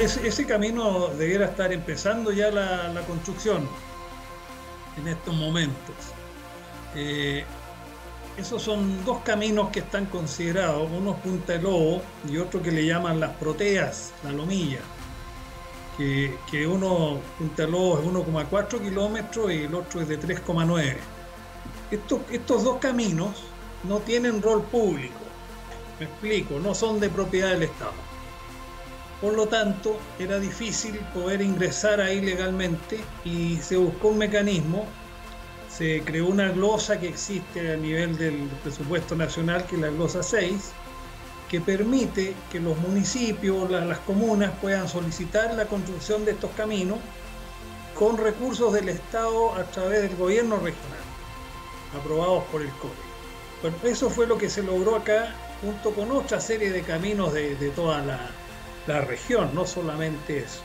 ese camino debiera estar empezando ya la construcción en estos momentos. Eh, Esos son dos caminos que están considerados, uno es Punta del Lobo y otro que le llaman Las Proteas, la Lomilla, que uno, Punta del Lobo es 1,4 kilómetros y el otro es de 3,9. Estos dos caminos no tienen rol público, me explico, no son de propiedad del Estado. Por lo tanto, era difícil poder ingresar ahí legalmente y se buscó un mecanismo. Se creó una glosa que existe a nivel del presupuesto nacional, que es la glosa 6, que permite que los municipios, las comunas puedan solicitar la construcción de estos caminos con recursos del Estado a través del gobierno regional, aprobados por el CODE. Bueno, eso fue lo que se logró acá, junto con otra serie de caminos de toda la región, no solamente eso.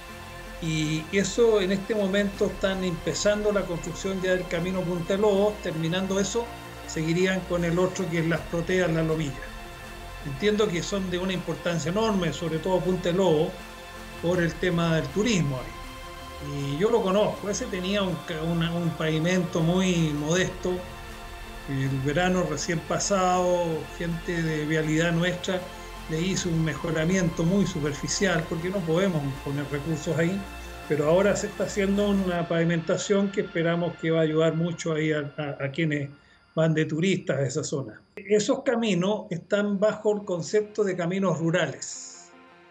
Y eso en este momento están empezando la construcción ya del camino Punta Lobos, terminando eso, seguirían con el otro que es Las Proteas, la Lomilla. Entiendo que son de una importancia enorme, sobre todo Punta Lobos, por el tema del turismo ahí. Y yo lo conozco, ese tenía un pavimento muy modesto. El verano recién pasado, gente de vialidad nuestra le hizo un mejoramiento muy superficial porque no podemos poner recursos ahí, pero ahora se está haciendo una pavimentación que esperamos que va a ayudar mucho ahí a quienes van de turistas a esa zona. Esos caminos están bajo el concepto de caminos rurales,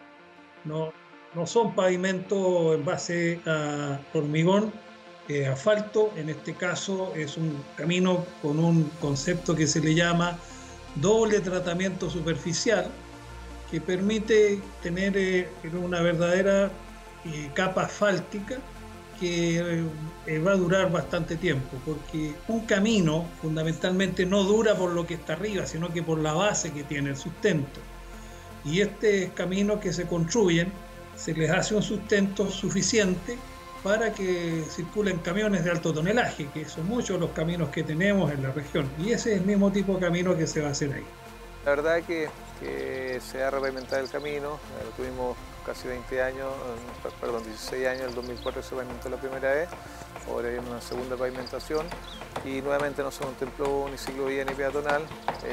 no, no son pavimentos en base a hormigón, asfalto. En este caso es un camino con un concepto que se le llama doble tratamiento superficial, que permite tener una verdadera capa asfáltica que va a durar bastante tiempo, porque un camino fundamentalmente no dura por lo que está arriba, sino que por la base que tiene el sustento. Y este camino que se construyen, se les hace un sustento suficiente para que circulen camiones de alto tonelaje, que son muchos los caminos que tenemos en la región, y ese es el mismo tipo de camino que se va a hacer ahí. La verdad que se ha repavimentado el camino, lo tuvimos casi 20 años, perdón, 16 años, el 2004 se pavimentó la primera vez, ahora hay una segunda pavimentación y nuevamente no se contempló ni ciclovía ni peatonal.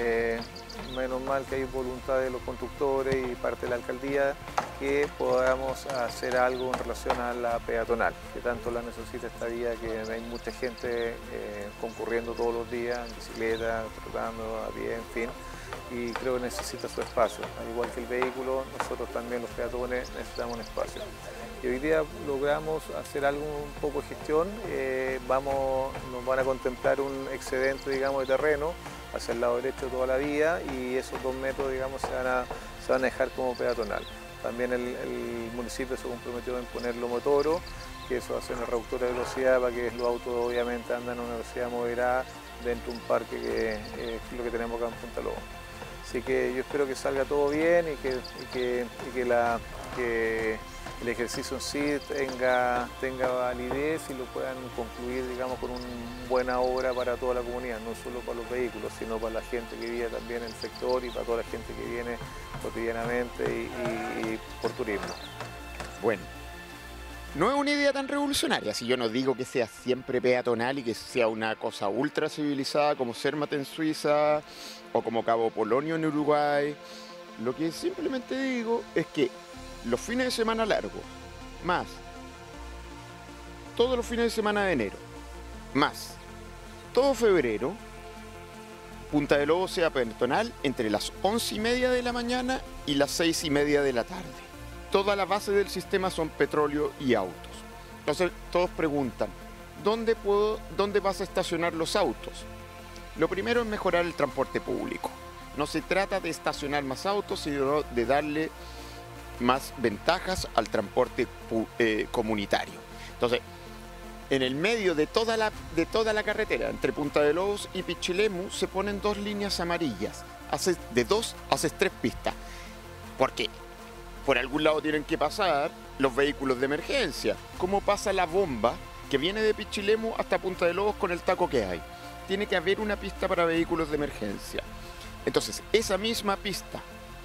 Menos mal que hay voluntad de los constructores y parte de la alcaldía que podamos hacer algo en relación a la peatonal, que tanto la necesita esta vía, que hay mucha gente concurriendo todos los días en bicicleta, trotando, a pie, en fin, y creo que necesita su espacio. Al igual que el vehículo, nosotros también los peatones necesitamos un espacio. Y hoy día logramos hacer algo un poco de gestión, nos van a contemplar un excedente, digamos, de terreno hacia el lado derecho de toda la vía y esos 2 metros, digamos, se van a dejar como peatonal. También el municipio se comprometió en poner lomotoro, que eso hace una reductora de velocidad para que los autos obviamente andan a una velocidad moderada dentro de un parque que es lo que tenemos acá en Punta Lobos. Así que yo espero que salga todo bien y que el ejercicio en sí tenga validez y lo puedan concluir, digamos, con una buena obra para toda la comunidad, no solo para los vehículos, sino para la gente que vive también en el sector y para toda la gente que viene cotidianamente y por turismo. Bueno, no es una idea tan revolucionaria, si yo no digo que sea siempre peatonal y que sea una cosa ultra civilizada como Zermatt en Suiza o como Cabo Polonio en Uruguay. Lo que simplemente digo es que los fines de semana largos, más todos los fines de semana de enero, más todo febrero, Punta del Lobo sea peatonal entre las 11:30 de la mañana y las 6:30 de la tarde. Toda la base del sistema son petróleo y autos. Entonces todos preguntan, ¿dónde vas a estacionar los autos? Lo primero es mejorar el transporte público. No se trata de estacionar más autos, sino de darle más ventajas al transporte comunitario. Entonces, en el medio de toda la carretera, entre Punta de Lobos y Pichilemu, se ponen 2 líneas amarillas. De 2 haces 3 pistas. Porque por algún lado tienen que pasar los vehículos de emergencia. ¿Cómo pasa la bomba que viene de Pichilemu hasta Punta de Lobos con el taco que hay? Tiene que haber una pista para vehículos de emergencia. Entonces, esa misma pista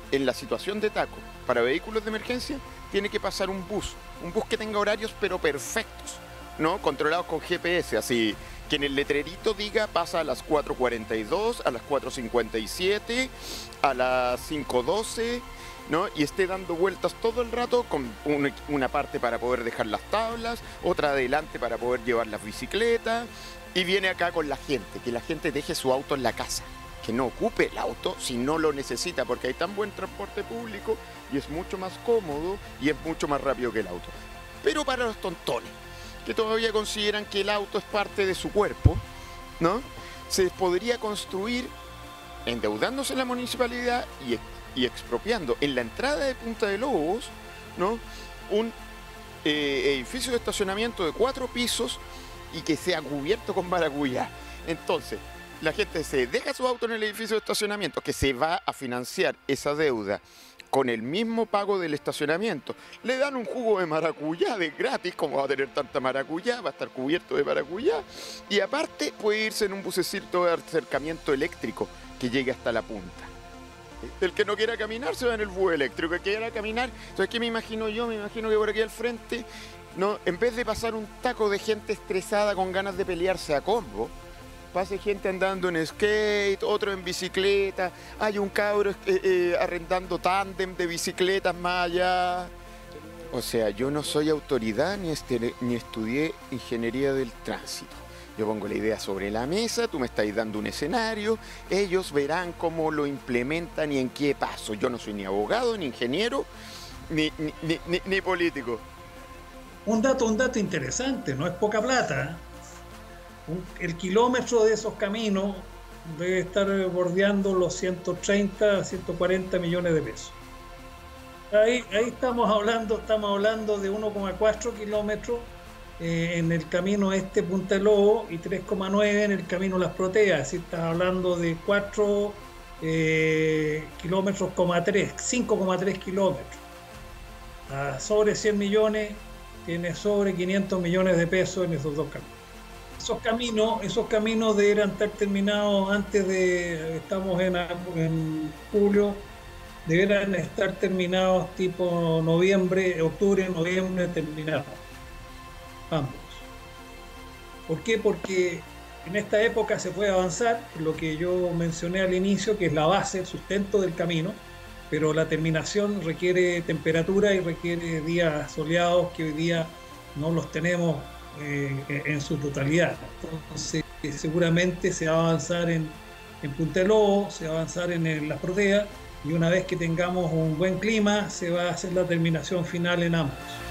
en la situación de taco para vehículos de emergencia, tiene que pasar un bus que tenga horarios pero perfectos, ¿no? Controlados con GPS, así que en el letrerito diga pasa a las 4:42, a las 4:57, a las 5:12, ¿no? Y esté dando vueltas todo el rato con una parte para poder dejar las tablas, otra adelante para poder llevar las bicicletas, y viene acá con la gente, que la gente deje su auto en la casa, que no ocupe el auto si no lo necesita, porque hay tan buen transporte público y es mucho más cómodo y es mucho más rápido que el auto. Pero para los tontones, que todavía consideran que el auto es parte de su cuerpo, ¿no? Se podría construir endeudándose en la municipalidad y expropiando en la entrada de Punta de Lobos, ¿no? Un edificio de estacionamiento de 4 pisos y que sea cubierto con maracuyá. Entonces, la gente se deja su auto en el edificio de estacionamiento, que se va a financiar esa deuda con el mismo pago del estacionamiento. Le dan un jugo de maracuyá de gratis, como va a tener tanta maracuyá, va a estar cubierto de maracuyá, y aparte puede irse en un bucecito de acercamiento eléctrico que llegue hasta la punta. El que no quiera caminar se va en el bus eléctrico, el que quiera caminar, entonces ¿qué me imagino yo? Me imagino que por aquí al frente, ¿no? En vez de pasar un taco de gente estresada con ganas de pelearse a combo, pase gente andando en skate, otro en bicicleta, hay un cabro arrendando tándem de bicicletas más allá. O sea, yo no soy autoridad ni estudié ingeniería del tránsito. Yo pongo la idea sobre la mesa, tú me estáis dando un escenario, ellos verán cómo lo implementan y en qué paso. Yo no soy ni abogado, ni ingeniero, ni político. Un dato interesante, no es poca plata, ¿eh? El kilómetro de esos caminos debe estar bordeando los 130 a 140 millones de pesos. Ahí estamos hablando de 1,4 kilómetros en el camino Punta del Lobo y 3,9 en el camino Las Proteas. Así estás hablando de 4 kilómetros, 5,3 kilómetros. A sobre 100 millones, tiene sobre 500 millones de pesos en esos dos caminos. Esos caminos deberán estar terminados estamos en julio, deberán estar terminados tipo octubre, noviembre, terminados. Ambos. ¿Por qué? Porque en esta época se puede avanzar, lo que yo mencioné al inicio, que es la base, el sustento del camino, pero la terminación requiere temperatura y requiere días soleados que hoy día no los tenemos en su totalidad. Entonces seguramente se va a avanzar en Punta del Lobo, se va a avanzar en Las Proteas, y una vez que tengamos un buen clima se va a hacer la terminación final en ambos.